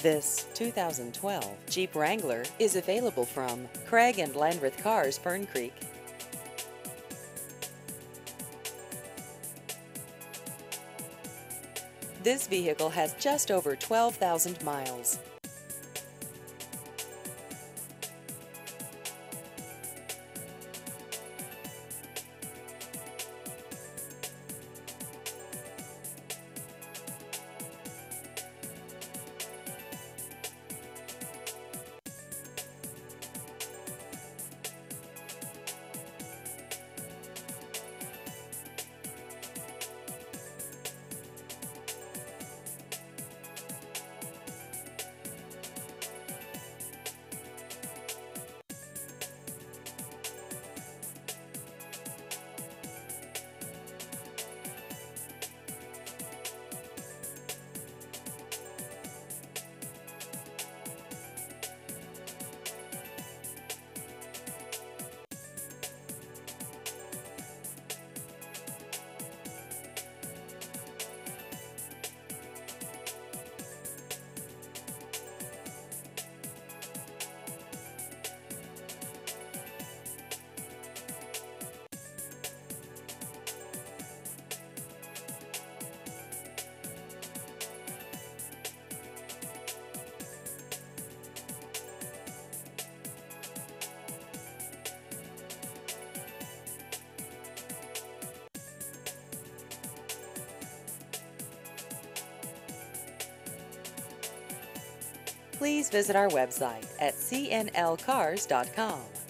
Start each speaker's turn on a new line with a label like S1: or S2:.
S1: This 2012 Jeep Wrangler is available from Craig and Landreth Cars, Fern Creek. This vehicle has just over 12,000 miles. Please visit our website at cnlcars.com.